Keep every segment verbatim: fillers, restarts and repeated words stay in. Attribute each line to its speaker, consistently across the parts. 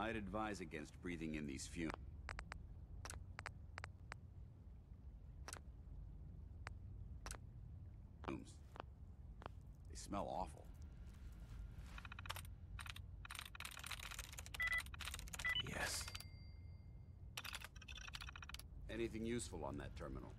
Speaker 1: I'd advise against breathing in these fumes. They smell awful. Yes. Anything useful on that terminal?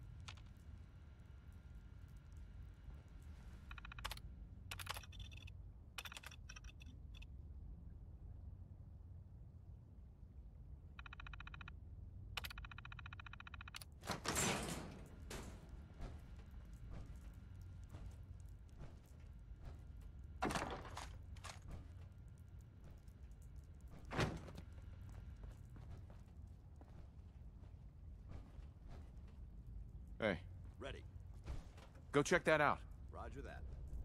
Speaker 2: Hey.
Speaker 1: Ready.
Speaker 2: Go check that out.
Speaker 1: Roger that.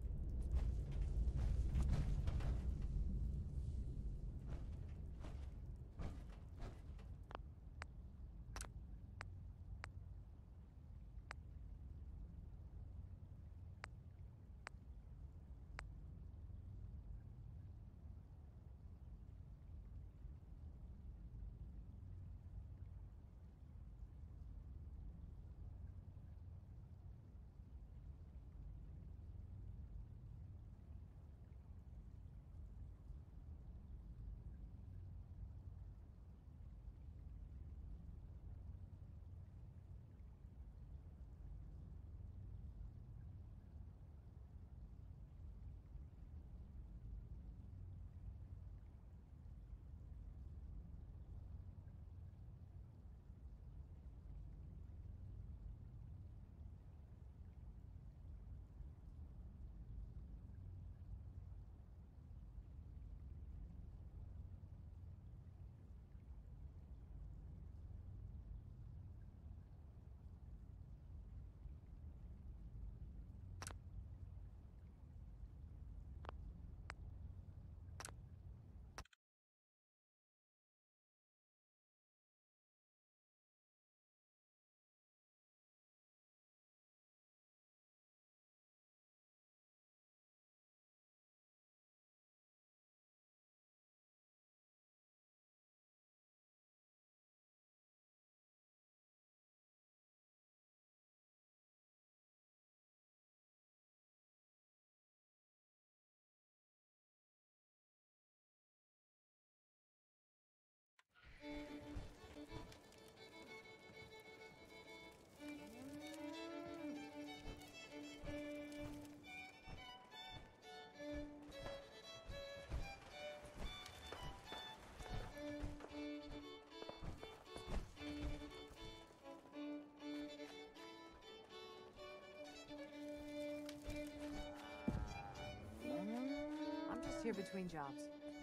Speaker 3: I'm just here between jobs.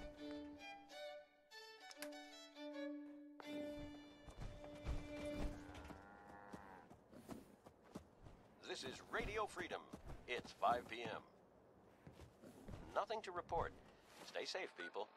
Speaker 4: This is Radio Freedom. It's five P M Nothing to report. Stay safe, people.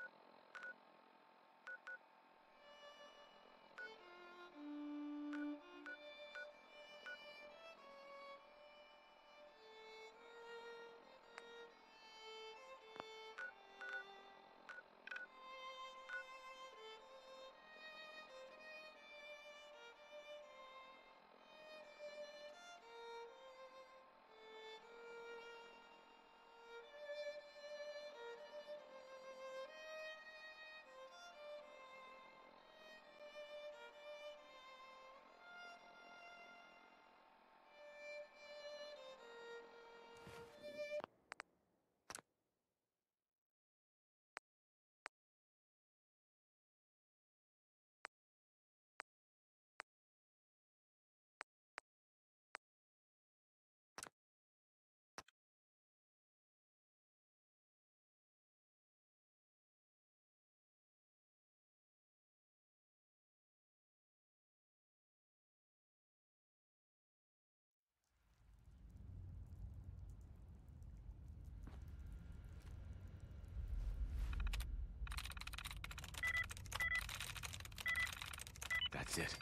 Speaker 2: That's it.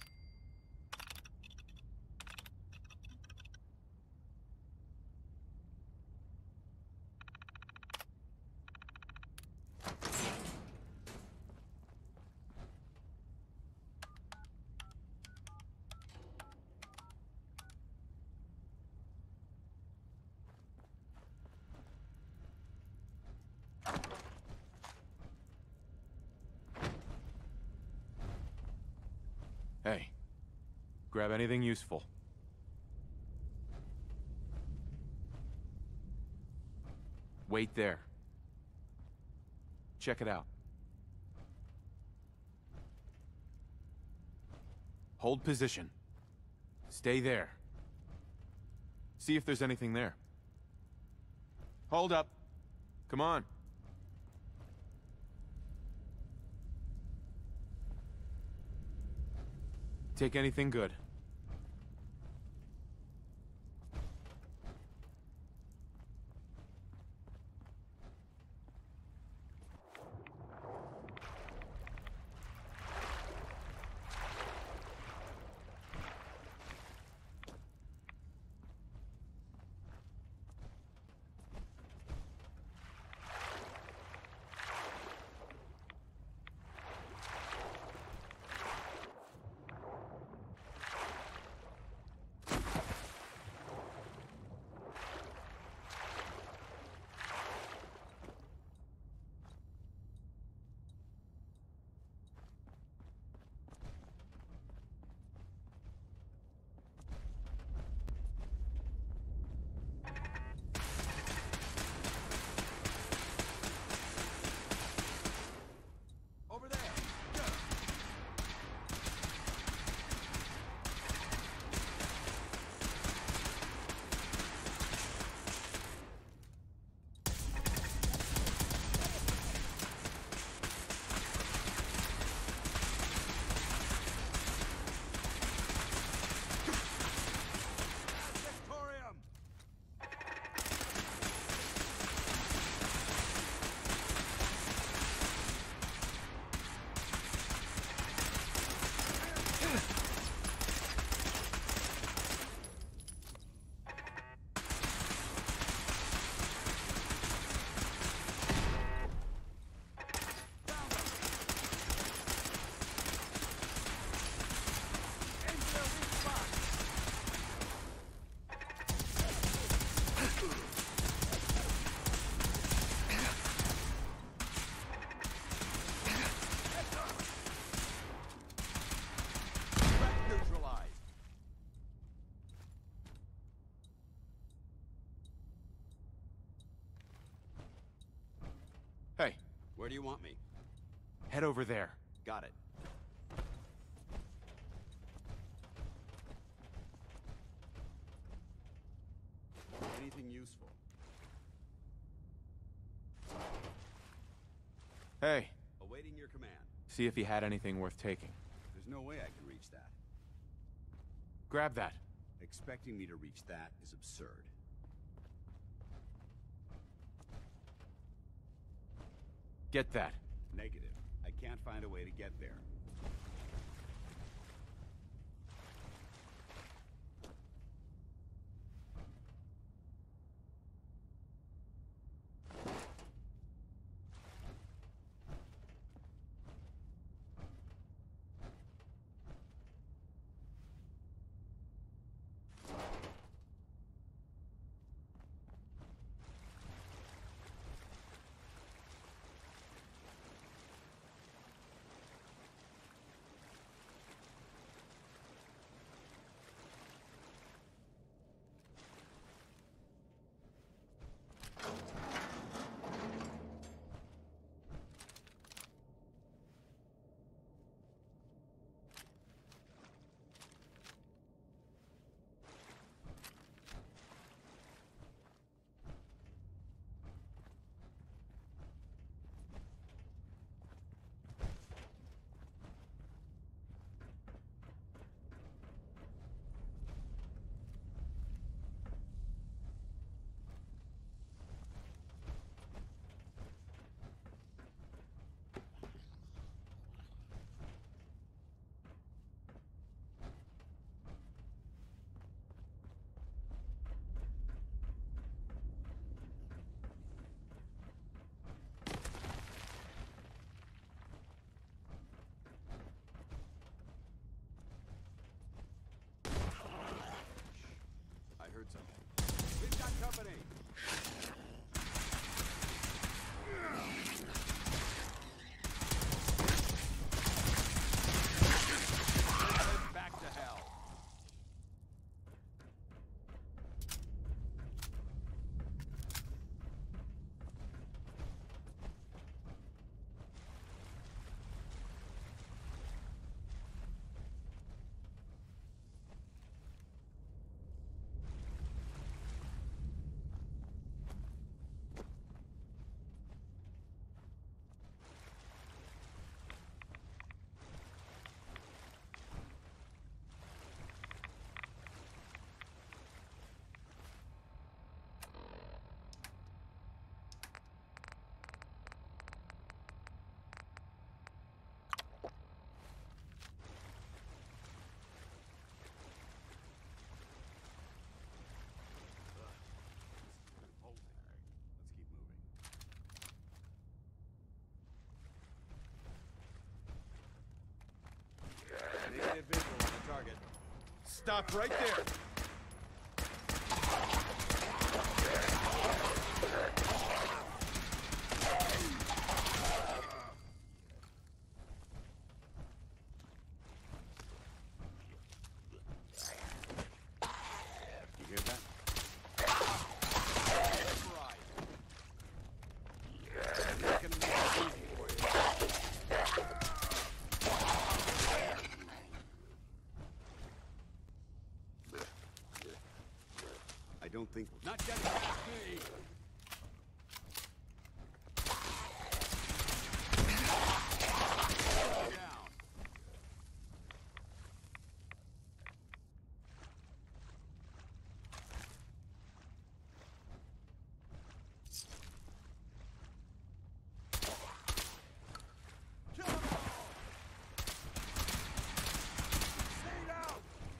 Speaker 2: Hey, grab anything useful. Wait there. Check it out. Hold position. Stay there. See if there's anything there. Hold up. Come on. Take anything good. Hey,
Speaker 1: Where do you want me?
Speaker 2: head over there.
Speaker 1: Got it. Anything useful?
Speaker 2: Hey,
Speaker 1: Awaiting your command.
Speaker 2: see if he had anything worth taking.
Speaker 1: There's no way I can reach that.
Speaker 2: Grab that.
Speaker 1: Expecting me to reach that is absurd.
Speaker 2: Get that.
Speaker 1: Negative. I can't find a way to get there.
Speaker 5: Stop right there.
Speaker 1: You hear that? I'm not gonna make it easy for you. I don't think... Not getting past me! Down. Kill 'em all! Stay down!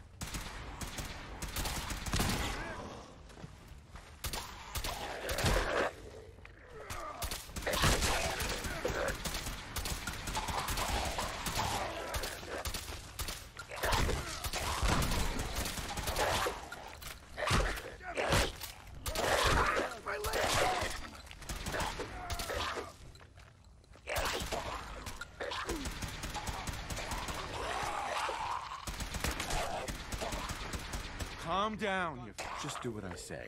Speaker 2: Calm down, you... Just do what I say.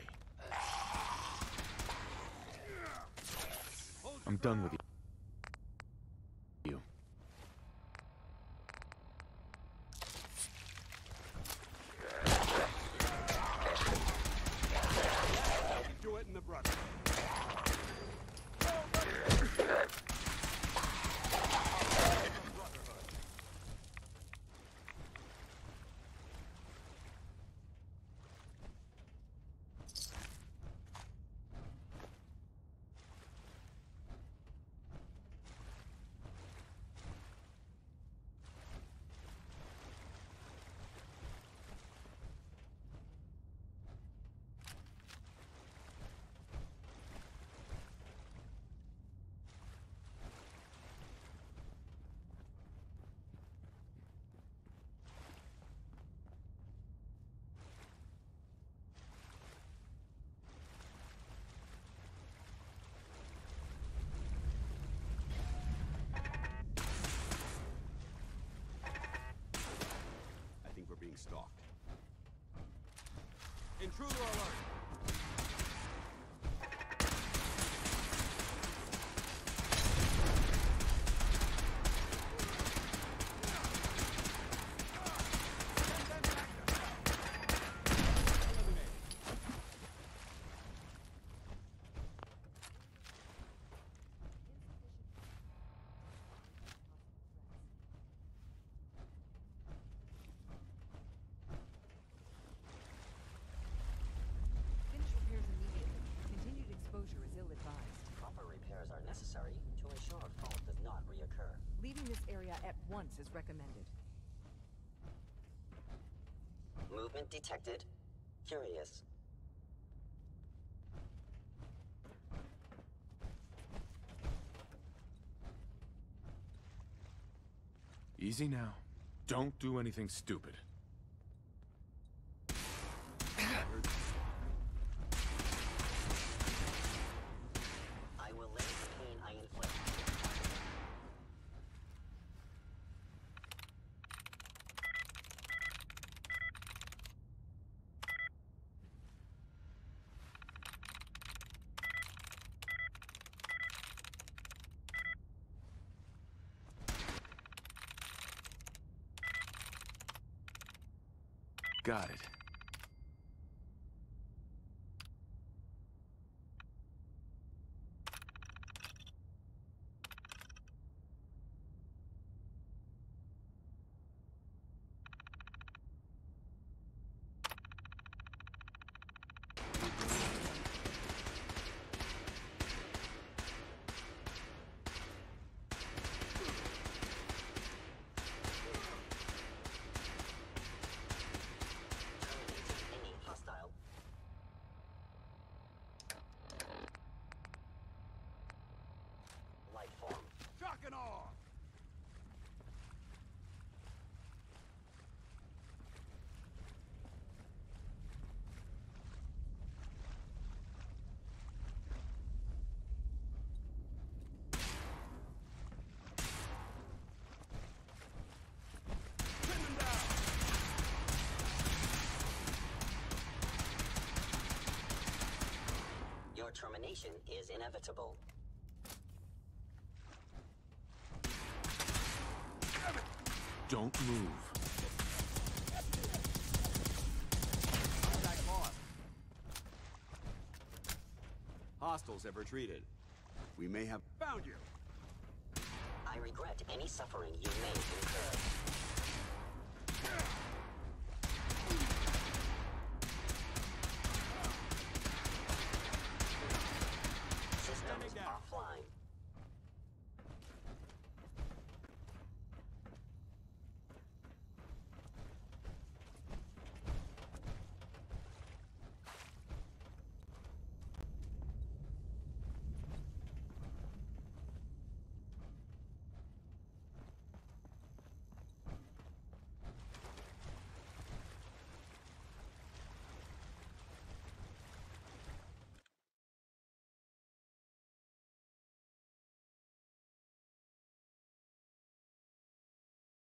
Speaker 2: I'm done with you. You.
Speaker 1: Do it in the brother. I think we're being stalked. Intruder alert!
Speaker 3: Finish repairs immediately. Continued exposure is ill-advised.
Speaker 6: Proper repairs are necessary to ensure a fault does not reoccur.
Speaker 3: Leaving this area at once is recommended.
Speaker 6: Movement detected. Curious.
Speaker 2: Easy now. Don't do anything stupid.
Speaker 6: I will limit the pain I inflict.
Speaker 2: Got it.
Speaker 6: Any hostile. Light form.
Speaker 1: Shock and awe!
Speaker 6: detonation is inevitable.
Speaker 2: Don't move.
Speaker 1: Contact lost. Hostiles have retreated. We may have found you.
Speaker 6: I regret any suffering you may incur.